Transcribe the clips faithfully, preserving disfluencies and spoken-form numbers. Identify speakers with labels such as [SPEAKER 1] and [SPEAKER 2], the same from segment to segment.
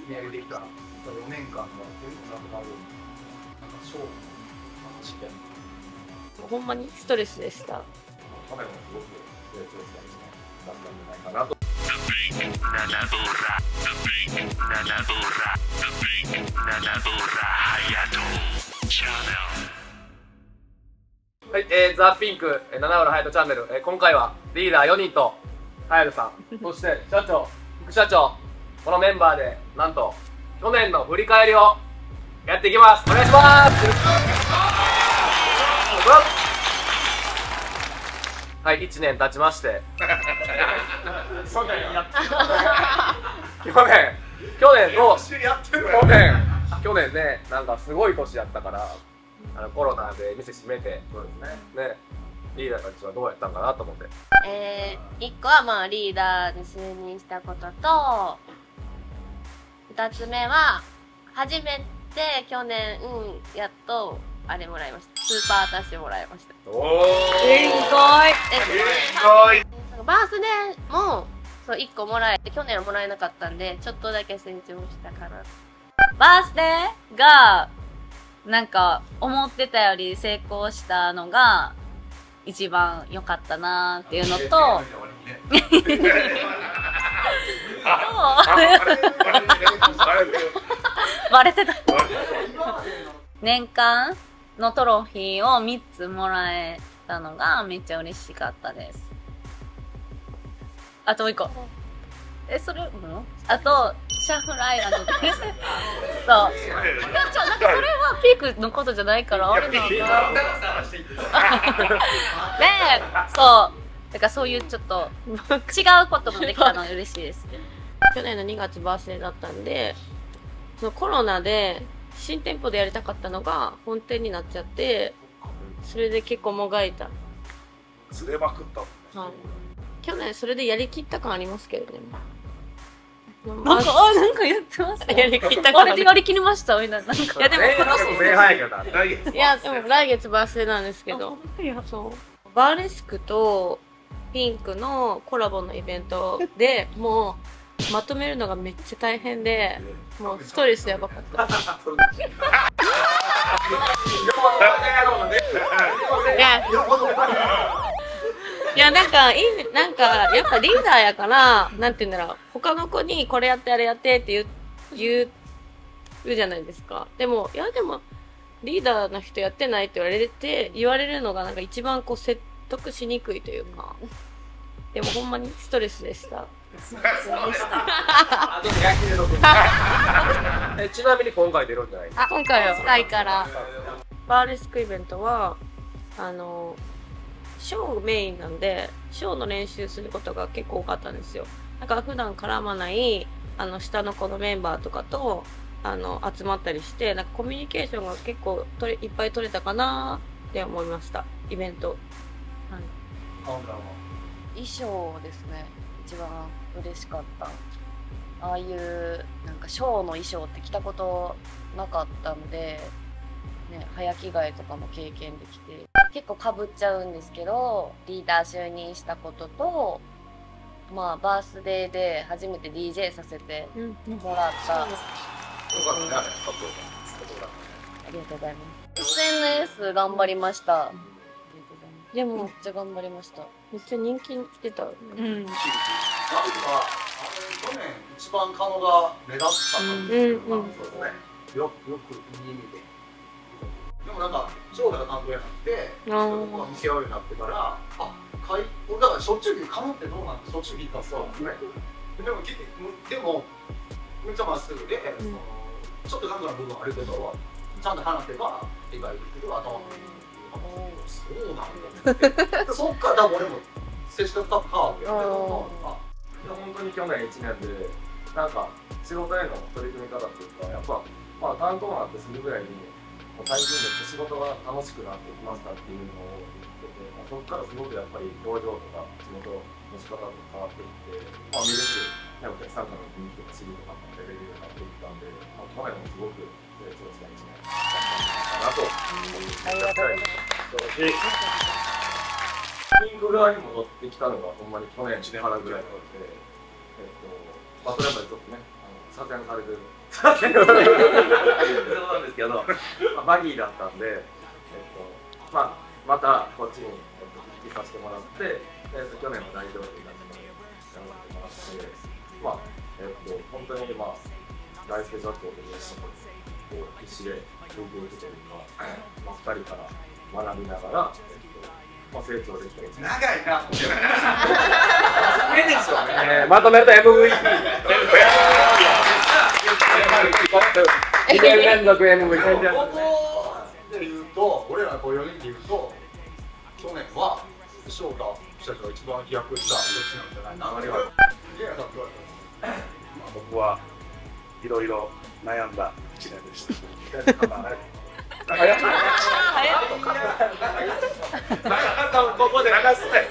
[SPEAKER 1] 積み上げてきたよねんかんが全部なくなるなんか勝負の試験
[SPEAKER 2] ほんまにストレスでした。
[SPEAKER 1] カメラもすごく成長したいちねんだったんじゃないかなと。はい、えー、ザ・ピンク七浦隼人チャンネル、えー、今回はリーダーよにんと隼人さんそして社長副社長このメンバーでなんと去年の振り返りをやっていきます。お願いします。はい、いちねん経ちまして去年やって去年去年の去年去年ね、なんかすごい年やったからあのコロナで店閉めて、そうですね。ね、リーダーたちはどうやったんかなと思って。
[SPEAKER 2] えー、いっこはまあリーダーに就任したことと、ふたつめは初めて去年、うん、やっとあれもらいました。スーパーアタッシュもらいました。
[SPEAKER 1] おお。
[SPEAKER 2] すごい。
[SPEAKER 1] すごい。
[SPEAKER 2] バースデーもそういっこもらえて、去年はもらえなかったんでちょっとだけ成長したかな。
[SPEAKER 3] バースデーがなんか思ってたより成功したのが一番良かったなーっていうのとバレてた年間のトロフィーをみっつもらえたのがめっちゃ嬉しかったです。あともういっこえ、それ、うん、あとシャッフルアイランドでそういや、ちょ、なんかそれはピークのことじゃないからあれなんだで、そうだからそういうちょっと違うこともできたのは嬉しいですね。
[SPEAKER 4] 去年のにがつバースデーだったんで、そのコロナで新店舗でやりたかったのが本店になっちゃって、それで結構もがいた。
[SPEAKER 1] ずれまくったもんね。
[SPEAKER 4] はい。去年それでやりきった感ありますけどね。
[SPEAKER 3] なんか、あ、なんかやってますね。
[SPEAKER 4] やりきった
[SPEAKER 3] あ
[SPEAKER 4] 感
[SPEAKER 3] れでやりきりましたみんな。なんか。いやでも今年
[SPEAKER 1] 前半やけどな、来月。
[SPEAKER 4] いや、でも来月バースデーなんですけど、そうバーレスクとピンクのコラボのイベントでもうまとめるのがめっちゃ大変で、もうストレスやばかった。いやいや、なんかいい、なんかやっぱリーダーやから、なんて言うんだろう、他の子にこれやってあれやってって言う言うじゃないですか。でもいやでもリーダーの人やってないって言われて言われるのがなんか一番こう説得しにくいというか、でもほんまにストレスでした。
[SPEAKER 1] え、ちなみに今回出るんじゃないですか。
[SPEAKER 4] 今回はタイからバーレスクイベントはあのショーメインなんで、ショーの練習することが結構多かったんですよ。だから普段絡まないあの下の子のメンバーとかとあの集まったりして、なんかコミュニケーションが結構とれいっぱい取れたかなって思いました、イベント。はい、
[SPEAKER 2] 衣装ですね、一番嬉しかった。ああいうなんかショーの衣装って着たことなかったので、ね、早着替えとかも経験できて結構かぶっちゃうんですけど、リーダー就任したことと、まあバースデーで初めて ディージェー させてもらった、うん、ありがとうございます。 エスエヌエス 頑張りました。
[SPEAKER 4] でも
[SPEAKER 2] めっちゃ頑張りました。
[SPEAKER 4] めっちゃ人気出た。うん。
[SPEAKER 1] 去年一番顔が目立ったんですけど、そうですね。よよくいい意味で。でもなんか翔太が担当やなくて、僕が見せ合うようになってから、あ、かい、俺だからしょっちゅう聞く、顔ってどうなんてしょっちゅう聞いたんですよ。でもでもめっちゃまっすぐで、そのちょっと感度の部分あるけど、ちゃんと話せば理解できるわと。そうなんだ。そっから多分俺も接し方変わってるけど、いや本当に去年いちねんでなんか仕事への取り組み方っていうか、やっぱまあ担当になってするぐらいに最近めっちゃ仕事が楽しくなってきましたっていうのを言ってて、そこからすごくやっぱり表情とか仕事の仕方とか変わっていって、まあ見れるお客さんからの雰囲気とか知りとかもレベルになっていったんで、まあ、去年もすごく成長したいちねんだったかなと思っていただきたいし、ピンク側に戻ってきたのがほんまに去年からぐらいなので、えっとまあそれまでちょっとね、あの
[SPEAKER 5] 左遷されてる。左遷そうなんですけど、まあ、バギーだったんで、えっとまあ、またこっちに、えっと、復帰させてもらって、えっと、去年の代表になってもらって、まあえっと、本当に、まあ、大輔社長という人も必死で動いてというか、まあ、ふたりから学びながら、えっとまあ、成長できてる。
[SPEAKER 1] 長いな。変ですよね。
[SPEAKER 5] まとめると エムブイピー。にねん連続 エムブイピー。
[SPEAKER 1] ここで言うと、俺らこうよにんで言うと、去年は翔太社長が一番飛躍した年なんじゃないな。ありがとう。
[SPEAKER 6] 僕はいろいろ悩んだいちねんでした。
[SPEAKER 5] ここで流すね。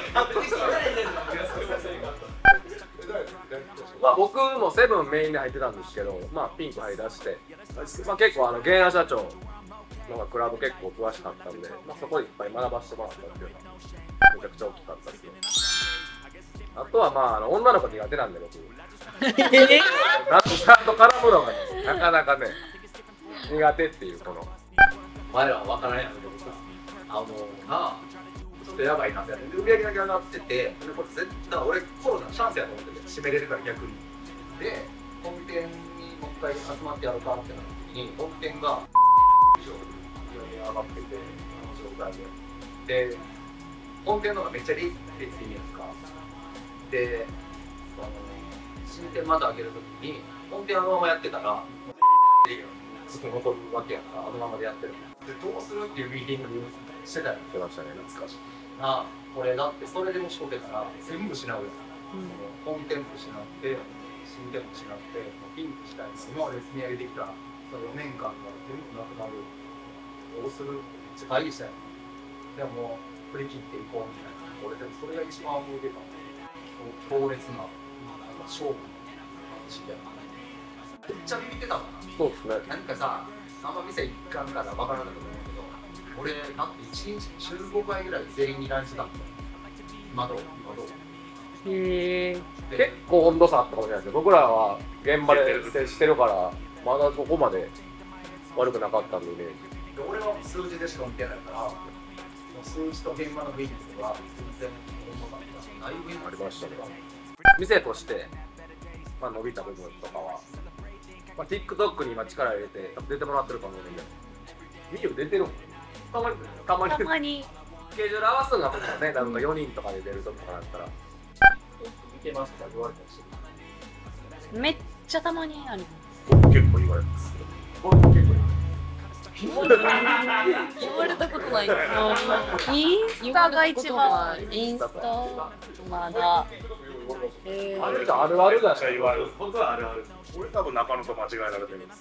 [SPEAKER 5] まあ僕もセブンメインで入ってたんですけど、まあピンク入り出して、まあ結構あの芸能社長のクラブ結構詳しかったんで、まあそこでいっぱい学ばせてもらったっていうのがめちゃくちゃ大きかったですね。あとはまああの女の子苦手なんで僕。男性と絡むのが、ね、なかなかね苦手っていうこの。
[SPEAKER 1] 前らは分からんやんけどさ、あのなちょっとやばいなって売り上げだけ上がってて、でこれ絶対俺コロナチャンスやと思ってて締めれるから逆に。で本店にもう一回集まってやろうかってなった時に本店が以上売り上げ上がっててあの状態で、で本店の方がめっちゃ利益率いいやつか。でその新店また開ける時に本店あのままやってたらずっと残るわけやから、あのままでやってる。でどうするっていうミーティングしてたよ。
[SPEAKER 5] 出ましたね、懐かしい。
[SPEAKER 1] なあ、これだってそれでもしこけたら全部失うよ、うん、その本店舗失って新店舗失ってピンクしたい今まで積み上げてきたそのよねんかんが全部なくなる。どうするってめっちゃ会議したよ。でももう振り切っていこうみたいな。俺でもそれが一番思い出た。強烈な勝負の話やな。めっちゃビビってたもんな。
[SPEAKER 5] そうですね。
[SPEAKER 1] なんかさ、あんま店行かんから分からなかったと思うけど、俺、だっていちにちじゅうごかいぐらい全員にランチだった。今どう今どう
[SPEAKER 4] へえ。
[SPEAKER 5] 結構温度差あったかもしれないですけど、僕らは現場で接してるから、まだそこまで悪くなかったんでね。
[SPEAKER 1] で俺は数字でしか見てないから、数字と現場の雰囲気とか全然温度差がない部分
[SPEAKER 5] ありましたね。店として、まあ、伸びた部分とかは、まあ、TikTok に今力入れて出てもらってると思うんで、見る出てるもん。たまに、たまに。
[SPEAKER 3] たまに。
[SPEAKER 5] スケジュール合わすんが僕はね、なんかよにんとかで出るときとかだったら、
[SPEAKER 1] 見てますか言われたりしてる。
[SPEAKER 3] めっちゃたまにある。
[SPEAKER 5] 僕結構言われます。
[SPEAKER 1] 僕も結構
[SPEAKER 2] 言われたことない。
[SPEAKER 3] インスタが一番。
[SPEAKER 2] インスタ
[SPEAKER 3] まだ。
[SPEAKER 5] あれじゃあるあるだし
[SPEAKER 6] 言われる。僕はあるある。俺多分中野と間違えられてるんです。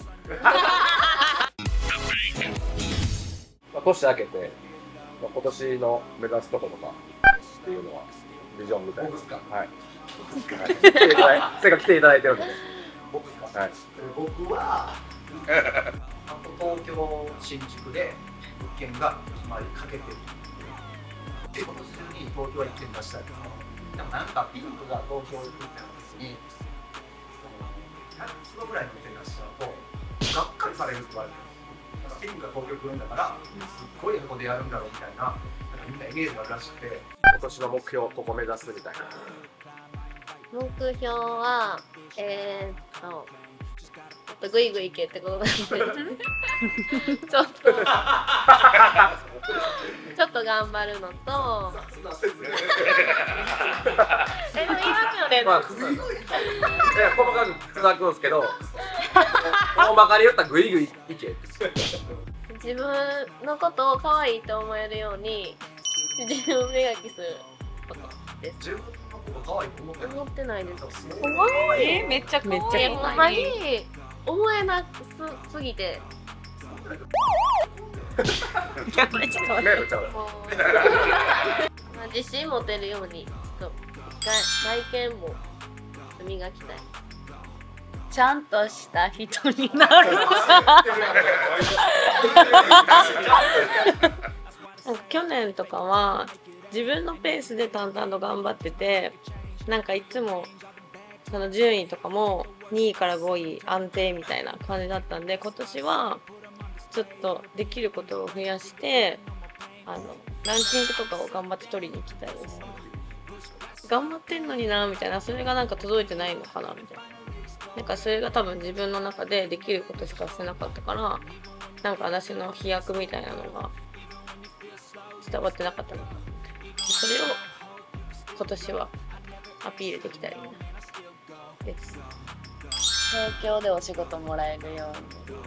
[SPEAKER 5] まあ年明けて、まあ、今年の目指すところとかっていうのはビジョンみたいな。
[SPEAKER 1] 僕ですか。
[SPEAKER 5] はい。来ていただいせっかく来ていただいてるんで。
[SPEAKER 1] 僕ですか。
[SPEAKER 5] はい。
[SPEAKER 1] 僕はあと東京新宿で物件が決まりかけてる。で今年中に東京は一軒出したいですね。でもなんかピンクが東京行くってなった時に、ひゃくつぐらいの店出しちゃうとがっかりされるって言われてる。なんかピンクが東京来るんだからすっごい箱でやるんだろうみたいな、なんかみんなイメージがあるらしくて。
[SPEAKER 5] 今年の目標ここ目指すみたいな。
[SPEAKER 4] 目標はえー、っとちょっとグイグイいけってことなんでちょっとちょっと頑張るのとえでも言いますよね、
[SPEAKER 5] まあ、いや細かくつなぐんですけど、大まかに言ったらグイグイいけ。
[SPEAKER 4] 自分のことを可愛いと思えるように自分を磨きすることです。
[SPEAKER 1] 自分のこと可愛いと思ってる。
[SPEAKER 4] 思ってないです。
[SPEAKER 3] えめっちゃ可愛い。
[SPEAKER 4] めっちゃほんまに思えなすすぎて。
[SPEAKER 3] やばいちょっと待って。
[SPEAKER 5] メールちゃう。
[SPEAKER 4] まあ自信持てるようにちょっと外見も磨きたい。
[SPEAKER 3] ちゃんとした人になる。
[SPEAKER 4] 去年とかは自分のペースで淡々と頑張ってて、なんかいつもその順位とかもにいからごい安定みたいな感じだったんで、今年はちょっとできることを増やしてあのランキングとかを頑張って取りに行きたいです。頑張ってんのになみたいな、それがなんか届いてないのかなみたいな、なんかそれが多分自分の中でできることしかしてなかったから、なんか私の飛躍みたいなのが伝わってなかったのかなって、それを今年はアピールできたらいいなです。
[SPEAKER 2] 東京でお仕事もらえるように。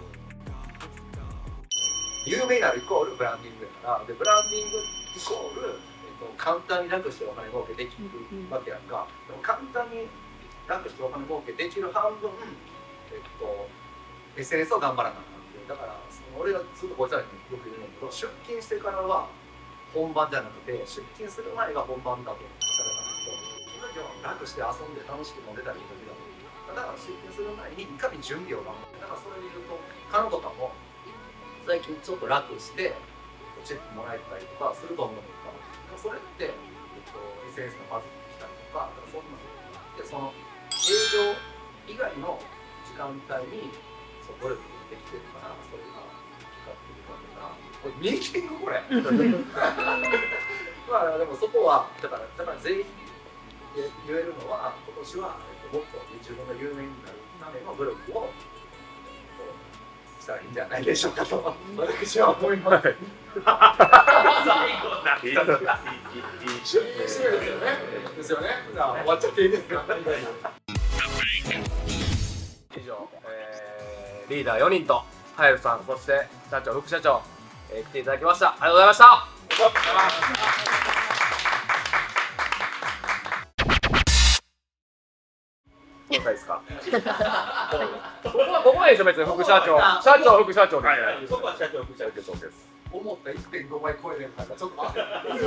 [SPEAKER 1] 有名になるイコールブランディングだから、でブランディングイコール、えっと、簡単に楽してお金儲けできるわけやんか。でも簡単に楽してお金儲けできる半分、えっと、エスエヌエス を頑張らなあかんっていう。だからその俺がずっとこいつらによく言うんだけど、出勤してからは本番じゃなくて出勤する前が本番だと働かないと、今今日は楽して遊んで楽しく飲んでたらいい時だと。だから出勤する前にいかに準備を頑張って、だからそれで言うとカノとかも最近ちょっと楽してチェックもらえたりとかすると思うんだけど、それって、えっと、エスエヌエス のバズに来たりとか、そんなのでその営業以外の時間帯にそう努力できてるから、それが光ってるわけだから、これミーティングこれまあでもそこはだからだから全員言えるのは、今年は、えっと、もっと自分が有名になるための努力をしたらいいんじゃないでしょうかと私は思います。最後な。いいですよね。ですよね。終わっちゃっていいですか。
[SPEAKER 7] 以上、えー、リーダーよにんとハエルさん、そして社長、副社長、えー、来ていただきました。ありがとうございました。どうですか。ここはここはいいでしょ、別に副社長、社長、副社長で。
[SPEAKER 1] そこは社長、副社長です。思った いってんご 倍超えれるからちょっと待って。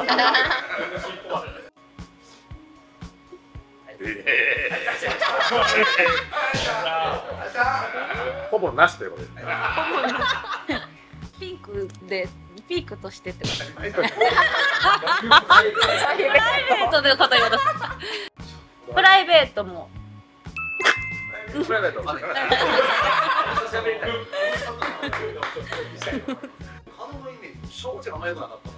[SPEAKER 7] ほぼなしということで。
[SPEAKER 3] ピンクでピークとしてってこと。プライベートのこと言おうと。プライベートも。
[SPEAKER 7] プライベート。
[SPEAKER 1] カノのイメージ、正直あんま良くなかったな。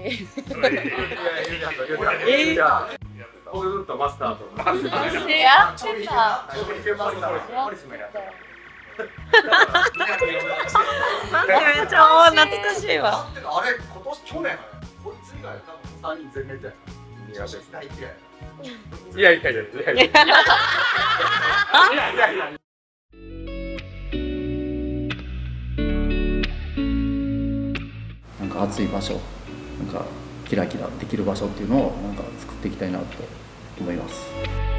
[SPEAKER 7] 僕ずっとマスターと。
[SPEAKER 2] やってた。
[SPEAKER 4] めっちゃ懐かしいわ。
[SPEAKER 1] あれ今年去年こいつ以外多分さんにん全滅やな。
[SPEAKER 7] いやいやいやいやいやいやいやいや。
[SPEAKER 8] なんか熱い場所、なんかキラキラできる場所っていうのをなんか作っていきたいなと思います。